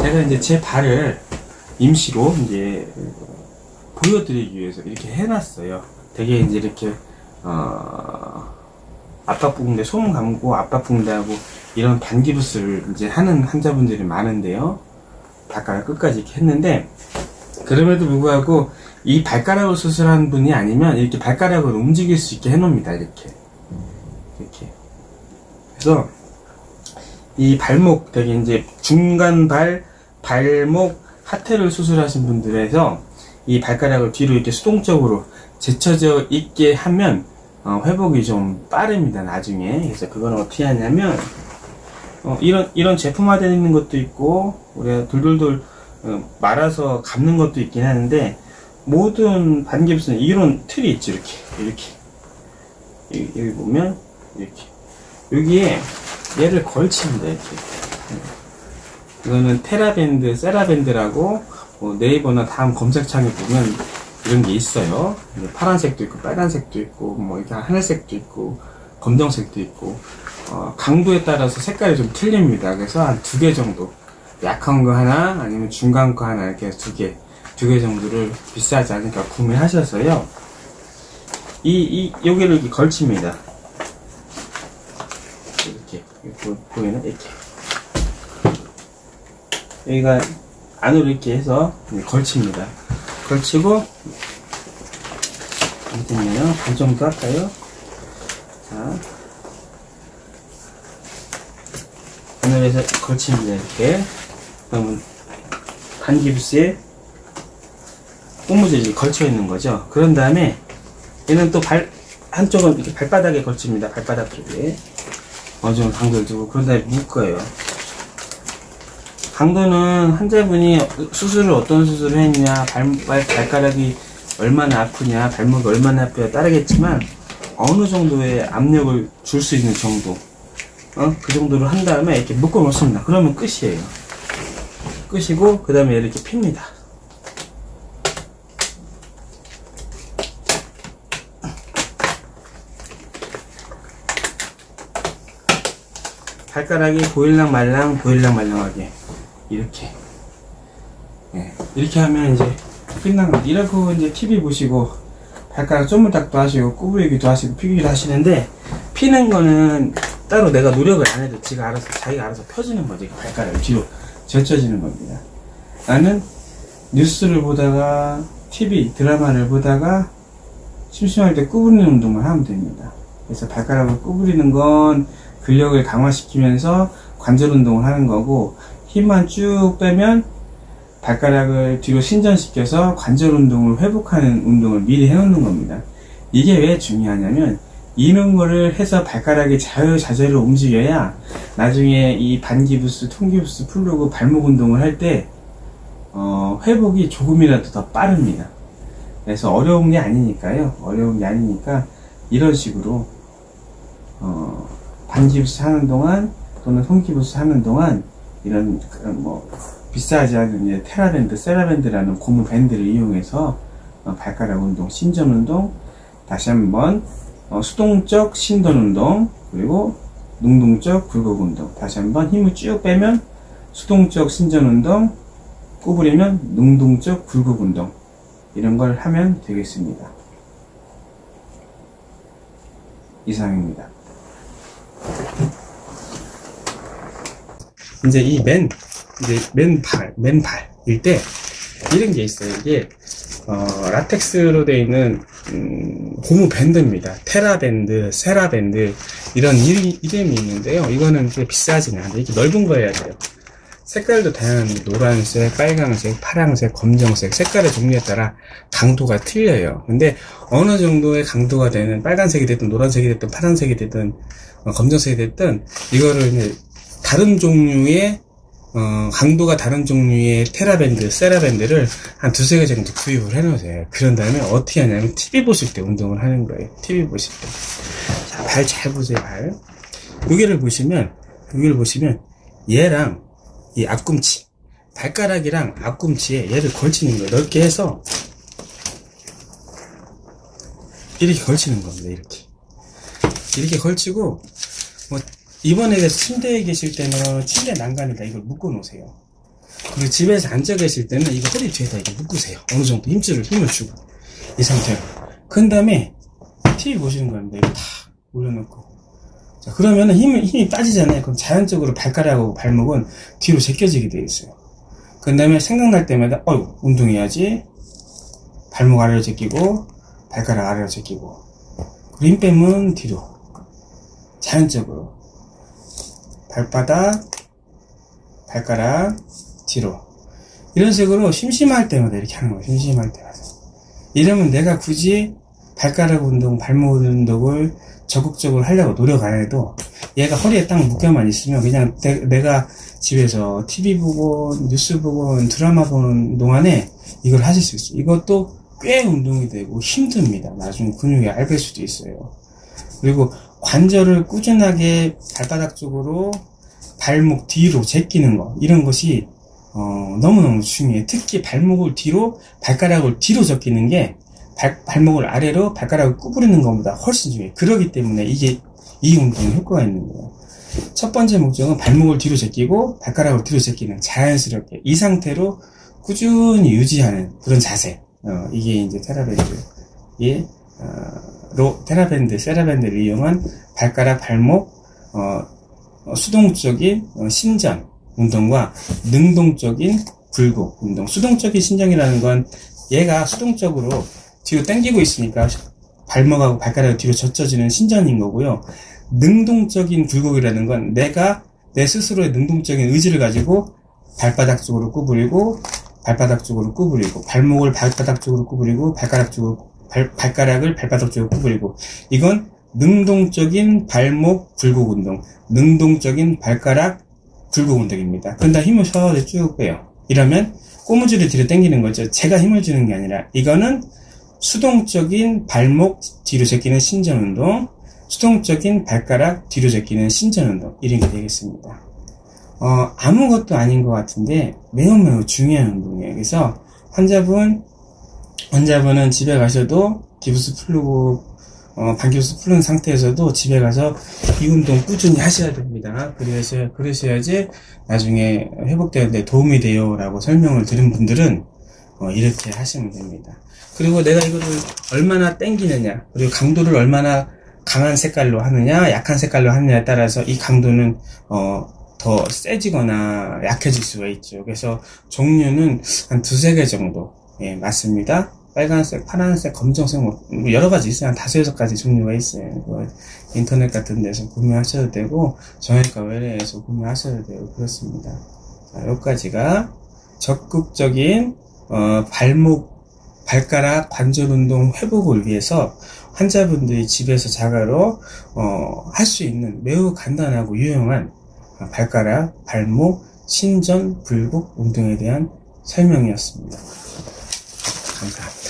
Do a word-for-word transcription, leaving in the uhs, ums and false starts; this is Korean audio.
제가 이제 제 발을 임시로 이제 보여드리기 위해서 이렇게 해놨어요. 되게 이제 이렇게 어 압박붕대, 손 감고 압박붕대하고 이런 반기부스를 이제 하는 환자분들이 많은데요. 발가락 끝까지 이렇게 했는데, 그럼에도 불구하고 이 발가락을 수술한 분이 아니면 이렇게 발가락을 움직일 수 있게 해놓습니다. 이렇게 이렇게. 그래서 이 발목, 되게 이제 중간 발, 발목, 하태를 수술하신 분들에서 이 발가락을 뒤로 이렇게 수동적으로 제쳐져 있게 하면 어, 회복이 좀 빠릅니다, 나중에. 그래서 그건 어떻게 하냐면, 어, 이런, 이런 제품화되어 있는 것도 있고, 우리가 돌돌돌 어, 말아서 감는 것도 있긴 하는데, 모든 반기부스는 이런 틀이 있죠, 이렇게. 이렇게. 여기, 여기 보면, 이렇게. 여기에 얘를 걸칩니다, 이렇게. 이거는 테라밴드, 세라밴드라고, 뭐 네이버나 다음 검색창에 보면 이런 게 있어요. 파란색도 있고, 빨간색도 있고, 뭐, 이렇게 하늘색도 있고, 검정색도 있고, 어, 강도에 따라서 색깔이 좀 틀립니다. 그래서 한 두 개 정도. 약한 거 하나, 아니면 중간 거 하나, 이렇게 두 개, 두 개 정도를 비싸지 않으니까 구매하셔서요. 이, 이, 여기를 이렇게 걸칩니다. 이렇게. 보, 보이는? 이렇게. 여기가 안으로 이렇게 해서 걸칩니다. 걸치고, 잠시만요. 반 정도 할까요? 자. 안으로 해서 걸칩니다. 이렇게. 그러면 반기부스에 고무줄이 걸쳐 있는 거죠. 그런 다음에 얘는 또 발, 한쪽은 이렇게 발바닥에 걸칩니다. 발바닥 쪽에. 어느 정도 강도를 두고, 그런 다음에 묶어요. 강도는 환자분이 수술을 어떤 수술을 했냐, 발, 발, 발가락이 얼마나 아프냐, 발목이 얼마나 아프냐 따르겠지만, 어느 정도의 압력을 줄 수 있는 정도, 어? 그 정도로 한 다음에 이렇게 묶어 놓습니다. 그러면 끝이에요. 끝이고, 그 다음에 얘를 이렇게 핍니다. 발가락이 보일랑 말랑, 보일랑 말랑하게. 이렇게. 예, 이렇게 하면 이제 끝난 겁니다. 이러고 이제 티비 보시고, 발가락 쪼물딱도 하시고, 구부리기도 하시고, 피기도 하시는데, 피는 거는 따로 내가 노력을 안 해도 지가 알아서, 자기가 알아서 펴지는 거지. 발가락이 뒤로 젖혀지는 겁니다. 나는 뉴스를 보다가, 티비, 드라마를 보다가, 심심할 때 구부리는 운동을 하면 됩니다. 그래서 발가락을 구부리는 건 근력을 강화시키면서 관절 운동을 하는 거고, 힘만 쭉 빼면 발가락을 뒤로 신전시켜서 관절 운동을 회복하는 운동을 미리 해놓는 겁니다. 이게 왜 중요하냐면, 이런 거를 해서 발가락이 자유자재로 움직여야 나중에 이 반기부스, 통기부스 풀르고 발목 운동을 할 때 어, 회복이 조금이라도 더 빠릅니다. 그래서 어려운 게 아니니까요. 어려운 게 아니니까 이런 식으로 어, 반기부스 하는 동안 또는 통기부스 하는 동안 이런 뭐 비싸지 않은 이제 테라밴드, 세라밴드라는 고무 밴드를 이용해서 어, 발가락 운동, 신전 운동, 다시 한번 어, 수동적 신전 운동, 그리고 능동적 굴곡 운동. 다시 한번 힘을 쭉 빼면 수동적 신전 운동, 구부리면 능동적 굴곡 운동. 이런 걸 하면 되겠습니다. 이상입니다. 이제 이 맨, 이제 맨발, 맨발일 때 이런 게 있어요. 이게 어, 라텍스로 되어 있는 음, 고무 밴드입니다. 테라밴드, 세라밴드 이런 이, 이름이 있는데요. 이거는 꽤 비싸지는 않아요. 이렇게 넓은 거 해야 돼요. 색깔도 다양합니다. 노란색, 빨강색, 파랑색, 검정색 색깔의 종류에 따라 강도가 틀려요. 근데 어느 정도의 강도가 되는 빨간색이 됐든 노란색이 됐든 파란색이 됐든 어, 검정색이 됐든 이거를 이제 다른 종류의 어, 강도가 다른 종류의 테라밴드, 세라밴드를 한 두세 개 정도 구입을 해놓으세요. 그런 다음에 어떻게 하냐면 티비 보실 때 운동을 하는 거예요. 티비 보실 때. 자, 발 잘 보세요, 발. 여기를 보시면, 여기를 보시면 얘랑 이 앞꿈치, 발가락이랑 앞꿈치에 얘를 걸치는 거예요. 넓게 해서 이렇게 걸치는 겁니다. 이렇게. 이렇게 걸치고 뭐 이번에 침대에 계실 때는 침대 난간에다 이걸 묶어 놓으세요. 그리고 집에서 앉아 계실 때는 이거 허리 뒤에다 이렇게 묶으세요. 어느 정도 힘줄을, 힘을 주고. 이 상태로. 그 다음에 티비 보시는 겁니다. 이거 다 올려놓고. 자, 그러면은 힘이, 힘이 빠지잖아요. 그럼 자연적으로 발가락하고 발목은 뒤로 제껴지게 되어 있어요. 그 다음에 생각날 때마다, 어휴, 운동해야지. 발목 아래로 제끼고, 발가락 아래로 제끼고. 그리고 힘 빼면 뒤로. 자연적으로. 발바닥, 발가락, 뒤로. 이런 식으로 심심할 때마다 이렇게 하는 거예요. 심심할 때마다. 이러면 내가 굳이 발가락 운동, 발목 운동을 적극적으로 하려고 노력 안 해도 얘가 허리에 딱 묶여만 있으면 그냥 내, 내가 집에서 티비 보고 뉴스 보고 드라마 보는 동안에 이걸 하실 수 있어요. 이것도 꽤 운동이 되고 힘듭니다. 나중에 근육이 얇을 수도 있어요. 그리고 관절을 꾸준하게 발바닥 쪽으로 발목 뒤로 제끼는 거, 이런 것이 어, 너무너무 중요해요. 특히 발목을 뒤로, 발가락을 뒤로 제끼는 게 발, 발목을 아래로 발가락을 구부리는 것보다 훨씬 중요해요. 그러기 때문에 이게 이 운동에 효과가 있는 거예요. 첫 번째 목적은 발목을 뒤로 제끼고 발가락을 뒤로 제끼는, 자연스럽게 이 상태로 꾸준히 유지하는 그런 자세. 어, 이게 이제 테라밴드의 어, 로 테라밴드, 세라밴드를 이용한 발가락, 발목 어, 어, 수동적인 어, 신전 운동과 능동적인 굴곡 운동. 수동적인 신전이라는 건 얘가 수동적으로 뒤로 당기고 있으니까 발목하고 발가락이 뒤로 젖혀지는 신전인 거고요. 능동적인 굴곡이라는 건 내가 내 스스로의 능동적인 의지를 가지고 발바닥 쪽으로 구부리고 발바닥 쪽으로 구부리고 발목을 발바닥 쪽으로 구부리고 발가락 쪽으로 발, 발가락을 발바닥 쪽으로 구부리고, 이건 능동적인 발목 굴곡 운동, 능동적인 발가락 굴곡 운동입니다. 그런다 힘을 서서히 쭉 빼요. 이러면 꼬무지를 뒤로 당기는 거죠. 제가 힘을 주는 게 아니라 이거는 수동적인 발목 뒤로 제끼는 신전 운동, 수동적인 발가락 뒤로 제끼는 신전 운동, 이런 게 되겠습니다. 어, 아무것도 아닌 것 같은데 매우 매우 중요한 운동이에요. 그래서 환자분, 환자분은 집에 가셔도 기부스 풀고, 어, 반기부스 풀는 상태에서도 집에 가서 이 운동 꾸준히 하셔야 됩니다. 그래서, 그러셔야지 나중에 회복되는데 도움이 돼요 라고 설명을 들은 분들은 어, 이렇게 하시면 됩니다. 그리고 내가 이거를 얼마나 당기느냐, 그리고 강도를 얼마나 강한 색깔로 하느냐, 약한 색깔로 하느냐에 따라서 이 강도는 어, 더 세지거나 약해질 수가 있죠. 그래서 종류는 한 두세 개 정도, 예, 맞습니다. 빨간색, 파란색, 검정색, 뭐 여러 가지 있어요. 한 다섯, 여섯 가지 종류가 있어요. 인터넷 같은 데서 구매하셔도 되고 정형외과 외래에서 구매하셔도 되고 그렇습니다. 자, 여기까지가 적극적인 어, 발목, 발가락 관절 운동 회복을 위해서 환자분들이 집에서 자가로 어, 할 수 있는 매우 간단하고 유용한 발가락, 발목, 신전, 굴곡 운동에 대한 설명이었습니다. 감사합니다.